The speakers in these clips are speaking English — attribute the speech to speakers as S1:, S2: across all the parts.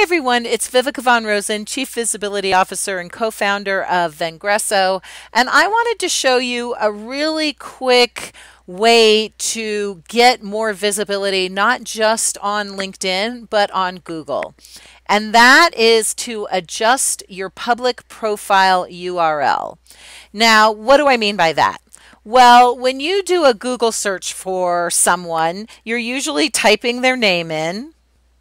S1: Hey everyone, it's Viveka von Rosen, Chief Visibility Officer and co-founder of Vengreso, and I wanted to show you a really quick way to get more visibility, not just on LinkedIn, but on Google. And that is to adjust your public profile URL. Now, what do I mean by that? Well, when you do a Google search for someone, you're usually typing their name in.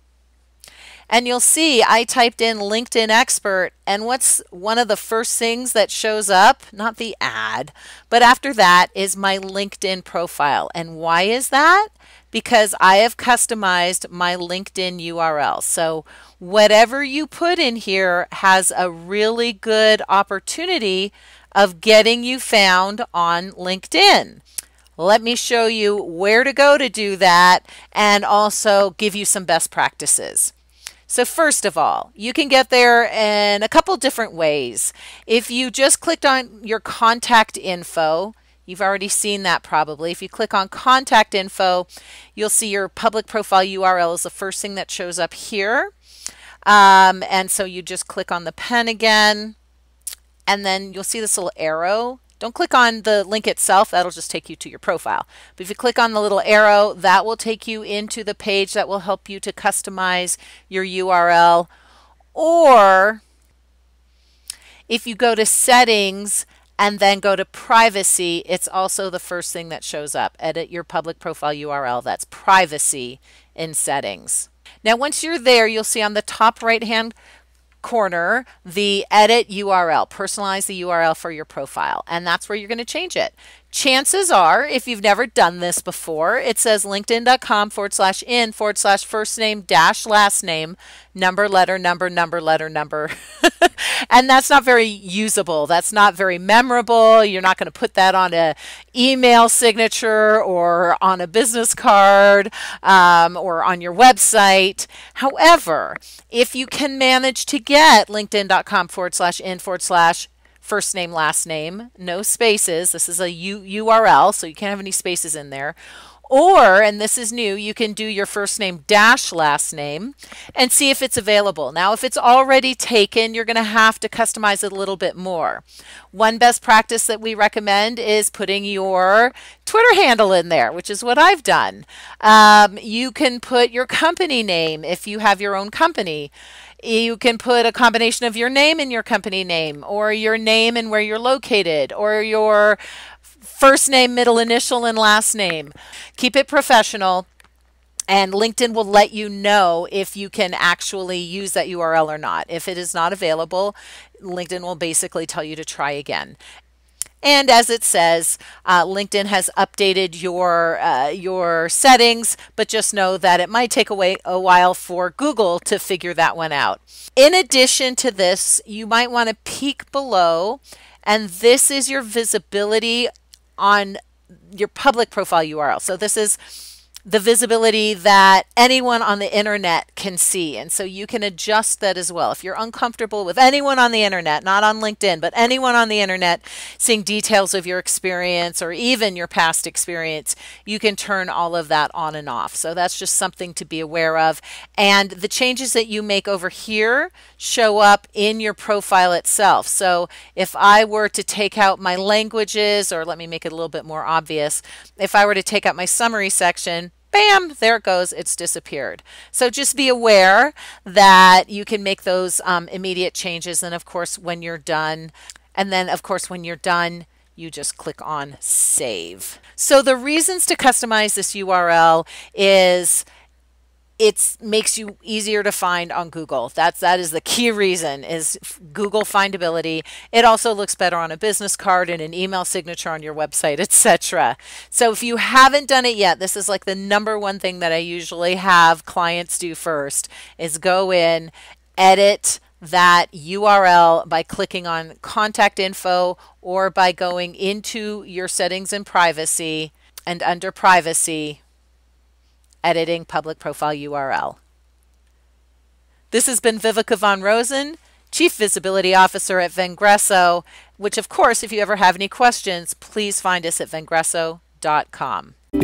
S1: And you'll see I typed in LinkedIn expert, and what's one of the first things that shows up? Not the ad, but after that is my LinkedIn profile. And why is that? Because I have customized my LinkedIn URL. So whatever you put in here has a really good opportunity of getting you found on LinkedIn. Let me show you where to go to do that and also give you some best practices. So first of all, you can get there in a couple different ways. If you just clicked on your contact info, you've already seen that probably. If you click on contact info, you'll see your public profile URL is the first thing that shows up here. And so you just click on the pen again, and then you'll see this little arrow. Don't click on the link itself, that'll just take you to your profile. But if you click on the little arrow, that will take you into the page that will help you to customize your URL. Or if you go to settings and then go to privacy, it's also the first thing that shows up. Edit your public profile URL, that's privacy in settings. Now once you're there, you'll see on the top right hand corner the edit URL, personalize the URL for your profile, and that's where you're going to change it. Chances are, if you've never done this before, it says linkedin.com/in/first name dash last name, number, letter, number, letter, number. And that's not very usable. That's not very memorable. You're not going to put that on an email signature or on a business card or on your website. However, if you can manage to get linkedin.com/in/first name, last name, no spaces. This is a URL, so you can't have any spaces in there. Or, and this is new, you can do your first name dash last name and see if it's available. Now, if it's already taken, you're going to have to customize it a little bit more. One best practice that we recommend is putting your Twitter handle in there, which is what I've done. You can put your company name if you have your own company. You can put a combination of your name and your company name, or your name and where you're located, or your first name, middle initial, and last name. Keep it professional, and LinkedIn will let you know if you can actually use that URL or not. If it is not available, LinkedIn will basically tell you to try again. And as it says, LinkedIn has updated your settings, but just know that it might take a while for Google to figure that one out. In addition to this, you might want to peek below, and this is your visibility on your public profile URL. So this is the visibility that anyone on the internet can see. And so you can adjust that as well. If you're uncomfortable with anyone on the internet, not on LinkedIn, but anyone on the internet seeing details of your experience or even your past experience, you can turn all of that on and off. So that's just something to be aware of. And the changes that you make over here show up in your profile itself. So if I were to take out my languages, or let me make it a little bit more obvious, if I were to take out my summary section, bam, there it goes, it's disappeared. So just be aware that you can make those immediate changes. And of course, when you're done, you just click on save. So the reasons to customize this URL is it makes you easier to find on Google. That is the key reason, is Google findability. It also looks better on a business card and an email signature on your website, etc. So if you haven't done it yet, this is like the #1 thing that I usually have clients do first, is go in, edit that URL by clicking on contact info, or by going into your settings and privacy, and under privacy, editing public profile URL. This has been Viveka von Rosen, Chief Visibility Officer at Vengreso, which of course, if you ever have any questions, please find us at vengreso.com.